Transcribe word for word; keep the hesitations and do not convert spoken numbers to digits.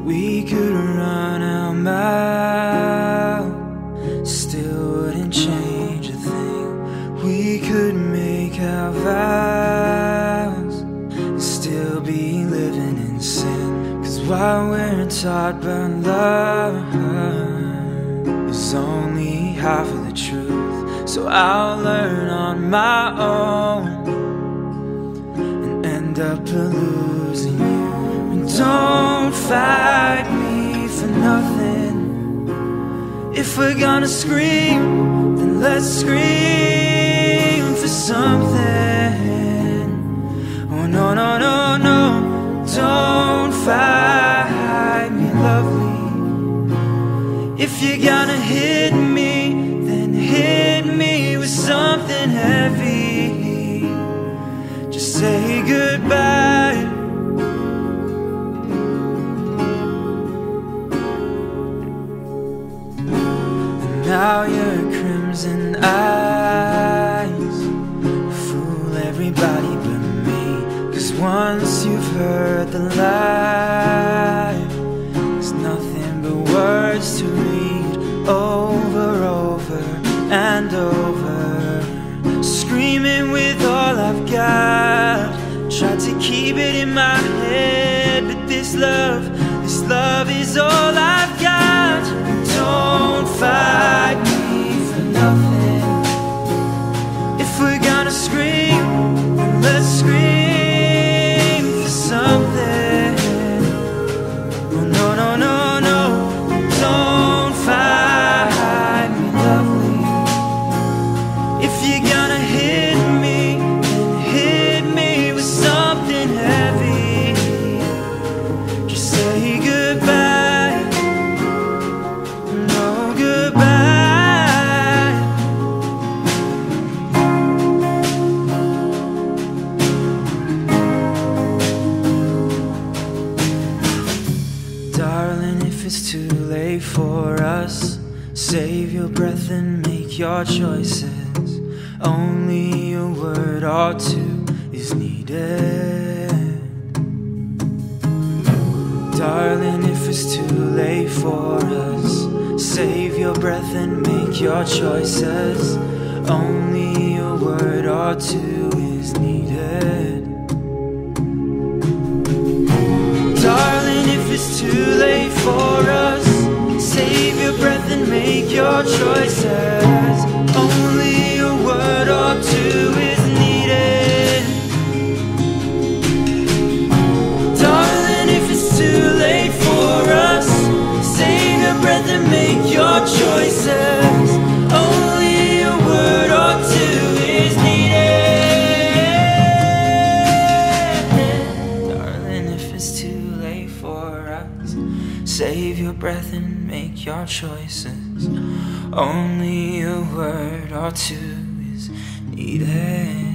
We could run our mouth, still wouldn't change a thing. We could make our vows and still be living in sin. Cause what we're taught by love is only half of the truth. So I'll learn on my own and end up losing you. And don't fight me for nothing. If we're gonna scream, then let's scream for something. Oh no, no, no, no. Don't fight me, lovely. If you're gonna hit me, then hit me with something heavy. Just say goodbye. And now your crimson eyes fool everybody but me. Cause once you've heard the lie, there's nothing but words to read over, over and over. Screaming with all I've got, tried to keep it in my head, but this love, this love is all I've got. Don't fight me for nothing. If we're gonna scream, then let's scream for something. Oh no, no, no, no. Don't fight me, lovely. If you're gonna hit me, then hit me with something heavy. Just say goodbye. No goodbye. Darling, if it's too late for us, save your breath and make your choices. Only a word or two is needed. Darling, if it's too late for us, save your breath and make your choices. Only a word or two is needed. Darling, if it's too late for us, save your breath and make your choices. Only a word or two is needed. Darling, if it's too late for us, save your breath and make your choices. Only a word or two is needed. Darling, if it's too late for us, save your breath and make your choices. Only a word or two is needed.